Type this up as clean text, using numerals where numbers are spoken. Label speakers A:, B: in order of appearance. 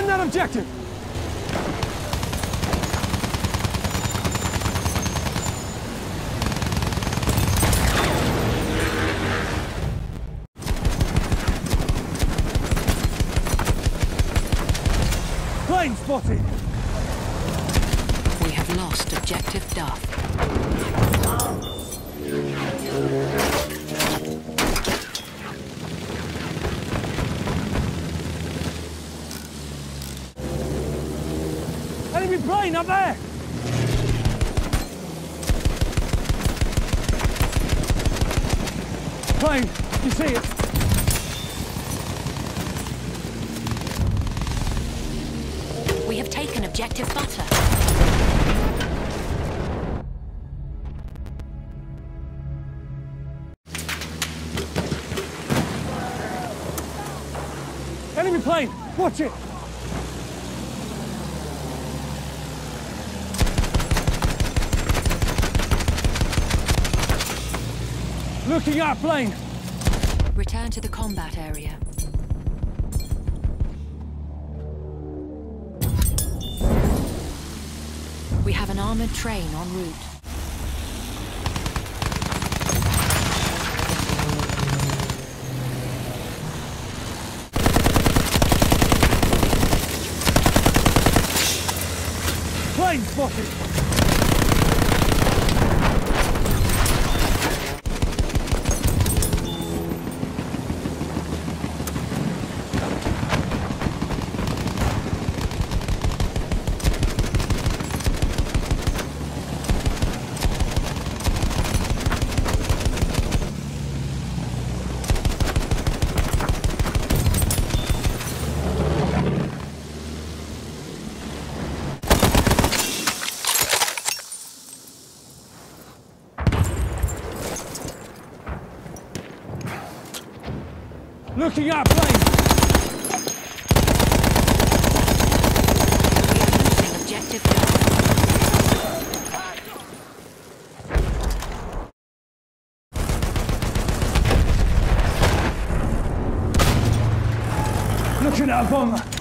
A: Defend that objective! Plane spotted!
B: We have lost objective Duff.
A: Enemy plane up there! Plane, you see it?
B: We have taken objective Butter.
A: Enemy plane, watch it! Looking at plane!
B: Return to the combat area. We have an armored train en route.
A: Plane spotted! Looking at plane!
B: We are losing objective Duff.
A: Looking at a bomber!